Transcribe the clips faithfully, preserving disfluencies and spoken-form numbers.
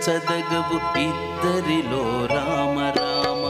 మెచ్చదగవు ఇద్దరిలో రామ రామ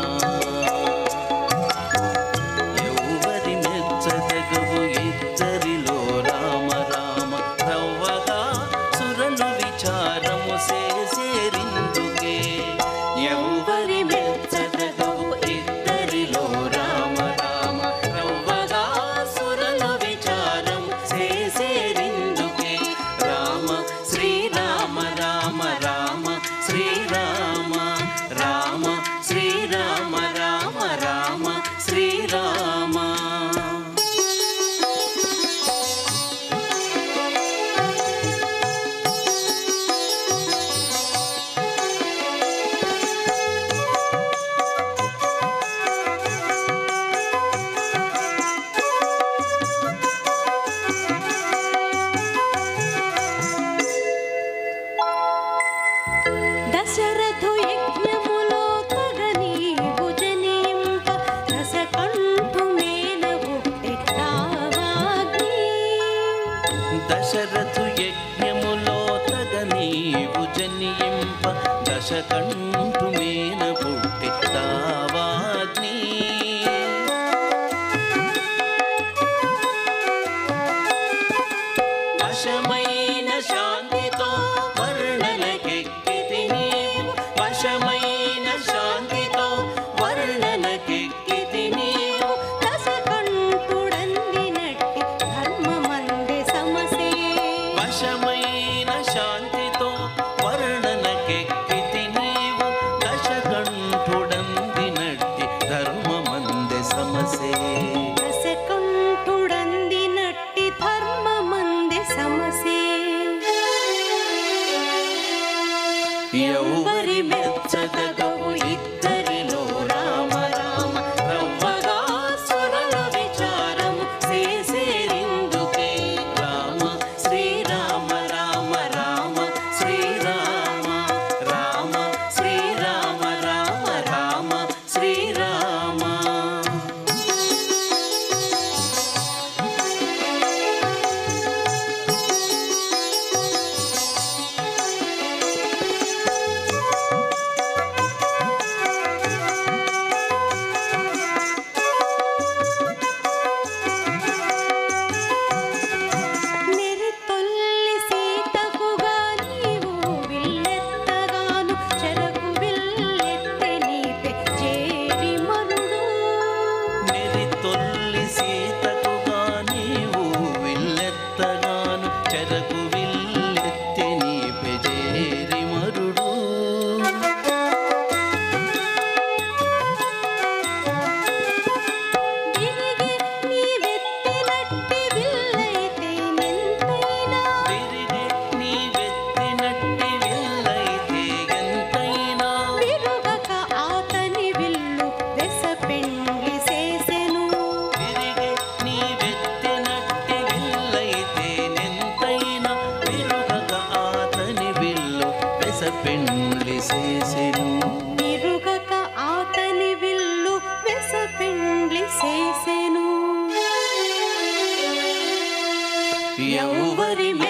ఎవరి మెచ్చదగవు ఇద్దరిలో రామ రామ రవ్వగా సురలు విచారము చేసేరిందుకే ఎవరి మెచ్చదగవు ఇద్దరిలో రామ రామ రవ్వగా సురలు విచారం చేసేరిందుకే రామ శ్రీరామ రామ రామ శ్రీరామ రామ శ్రీరామ రామ రామ శ్రీరామ దశరథు యజ్ఞములో తగనీవు జనింప దశకంఠు మేన పుట్టె రావాగ్ని దశరథు యజ్ఞములో తగనీవు జనింప దశకంఠు మేన పుట్టె దావాగ్ని వశమైన శాంతితో వర్ణనకెక్కితి నీవు వశమైన శాంతితో వర్ణనకెక్కితి నీవు దశకంఠుడందినట్టి ధర్మమందే సమసే వశమైన శాంతితో వర్ణనకెక్కితి నీవు దశకంఠుడందినట్టి ధర్మమందే సమసే దశకంఠుడందినట్టి ధర్మమందే సమసే ఎవరి మెచ్చదగవు ఇద్దరిలో రామ రామ రవ్వగా సురల విచారము చేసేరిందుకే రామ శ్రీరామ రామ రామ శ్రీరామ రామ శ్రీరామ రామ రామ శ్రీరామ నెరితొల్లి సీతకుగా నీవు విల్లెత్తగాను చెరకు విల్లెత్తె నీపే చేరి మరుడు నెరి తొల్లి సీతకుగా నీవు విల్లెత్తగాను చెరకు విల్లెత్తి నీ పెజేరి మరుడు తిరిగి నీవెత్తినట్టి విల్లైతే నెంతైనా తిరిగి నీ వెత్తినట్టి విల్లైతే ఎంతైనా విరుగక ఆతని విల్లు వెసపెండ్లి చేసెను తిరిగి నీ వెత్తినట్టి విల్లైతే నెంతైనా విరుగక ఆతని విల్లు వెసపెండ్లి చేసెను విరుగక ఆతని విల్లు వెసపెండ్లి చేసెను ఎవరి